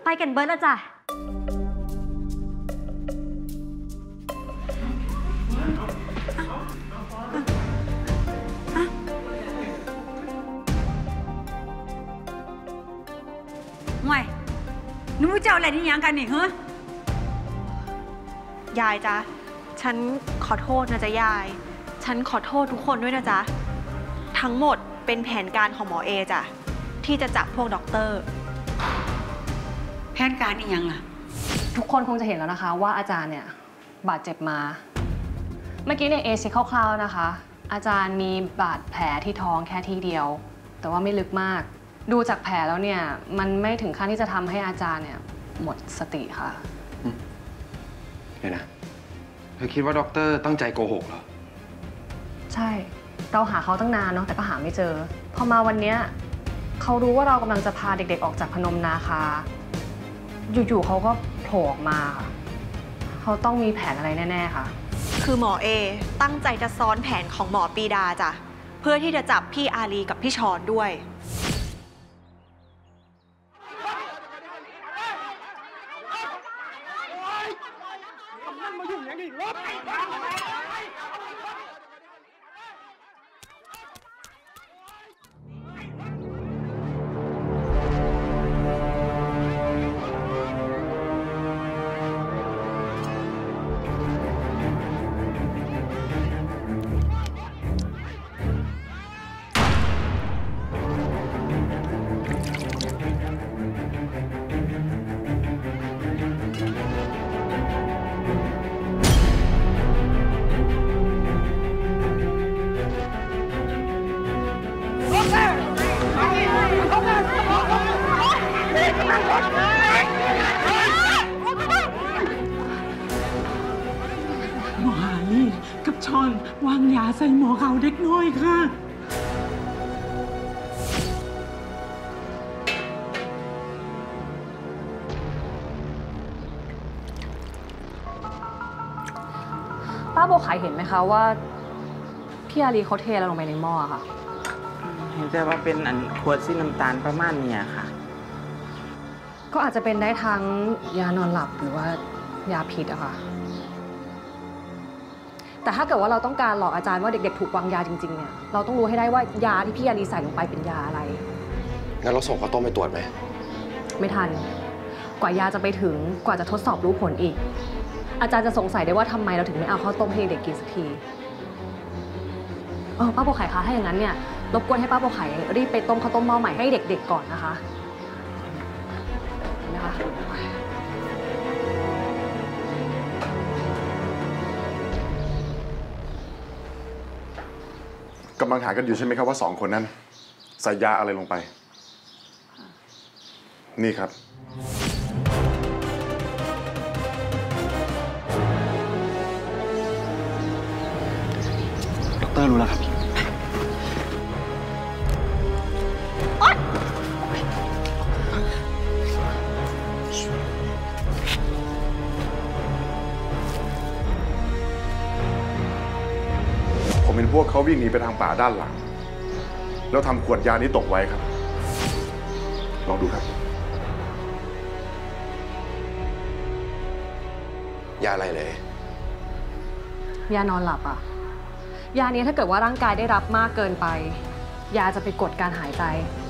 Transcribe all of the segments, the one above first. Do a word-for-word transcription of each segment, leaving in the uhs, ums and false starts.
ไปกันเบิร์ดแล้วจ้ะห่วยนึกว่าเจ้าอะไรนี่ยังกันนี่เฮ้ยยายจ๊ะฉันขอโทษนะจ๊ะยายฉันขอโทษทุกคนด้วยนะจ๊ะทั้งหมดเป็นแผนการของหมอเอจ้ะที่จะจับพวกด็อกเตอร์แผนการนี่ยังล่ะทุกคนคงจะเห็นแล้วนะคะว่าอาจารย์เนี่ยบาดเจ็บมาเมื่อกี้เนี่ยเอเช็คคร่าวๆนะคะอาจารย์มีบาดแผลที่ท้องแค่ที่เดียวแต่ว่าไม่ลึกมากดูจากแผลแล้วเนี่ยมันไม่ถึงขั้นที่จะทำให้อาจารย์เนี่ยหมดสติค่ะเดี๋ยวนะเธอคิดว่าด็อกเตอร์ตั้งใจโกหกเหรอใช่เราหาเขาตั้งนานเนาะแต่ก็หาไม่เจอพอมาวันนี้เขารู้ว่าเรากำลังจะพาเด็กๆออกจากพนมนาคาอยู่ๆเขาก็โผล่ออกมาค่ะเขาต้องมีแผนอะไรแน่ๆค่ะคือหมอเอตั้งใจจะซ้อนแผนของหมอปีดาจ้ะเพื่อที่จะจับพี่อาลีกับพี่ชอนด้วยหมอฮาลี่กับชอนวางยาใส่หมอเขาเด็กน้อยค่ะป้าโบขายเห็นไหมคะว่าพี่อาลีเขาเทอะไรลงไปในหม้อค่ะเห็นแต่ว่าเป็นอันขวดสีน้ำตาลประมาณนี้ค่ะก็อาจจะเป็นได้ทั้งยานอนหลับหรือว่ายาพิษอะค่ะแต่ถ้าเกิดว่าเราต้องการหลอกอาจารย์ว่าเด็กๆถูกวางยาจริงๆเนี่ยเราต้องรู้ให้ได้ว่ายาที่พี่อาลีใส่ลงไปเป็นยาอะไรงั้นเราส่งข้าวต้มไปตรวจไหมไม่ทันกว่ายาจะไปถึงกว่าจะทดสอบรู้ผลอีกอาจารย์จะสงสัยได้ว่าทำไมเราถึงไม่เอาข้าวต้มให้เด็กกินสักทีเออป้าโบไข่คะถ้าอย่างนั้นเนี่ยรบกวนให้ป้าโบไข่รีบไปต้มข้าวต้มหม้อใหม่ให้เด็กๆก่อนนะคะนะคะกำลังหากันอยู่ใช่ไหมครับว่าสองคนนั้นใส่ยาอะไรลงไปนี่ครับด็อกเตอร์รู้แล้วครับผมเห็นพวกเขาวิ่งหนีไปทางป่าด้านหลังแล้วทำขวดยานี้ตกไว้ครับลองดูครับยาอะไรเลยยานอนหลับอ่ะยานี้ถ้าเกิดว่าร่างกายได้รับมากเกินไปยาจะไปกดการหายใจ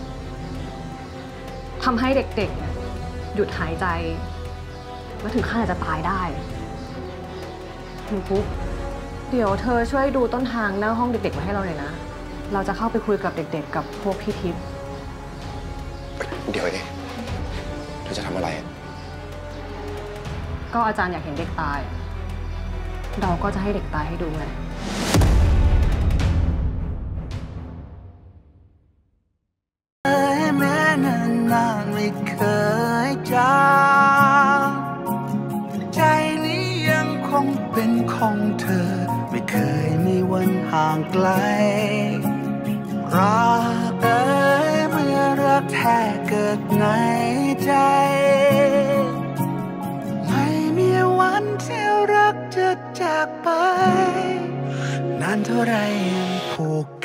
ทำให้เด็กๆหยุดหายใจและถึงขั้นอาจจะตายได้หนูปุ๊บเดี๋ยวเธอช่วยดูต้นทางหน้าห้องเด็กๆไว้ให้เราหน่อยนะเราจะเข้าไปคุยกับเด็กๆกับพวกพี่ทิพย์เดี๋ยวเอ๊ะเธอจะทำอะไรก็อาจารย์อยากเห็นเด็กตายเราก็จะให้เด็กตายให้ดูไงแม้นานๆไม่เคยจางใจนี้ยังคงเป็นของเธอไม่เคยมีวันห่างไกลรักเอ่ยเมื่อรักแท้เกิดในใจไม่มีวันที่รักจะจากไปนานเท่าไรยังผูก